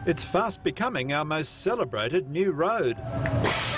It's fast becoming our most celebrated new road.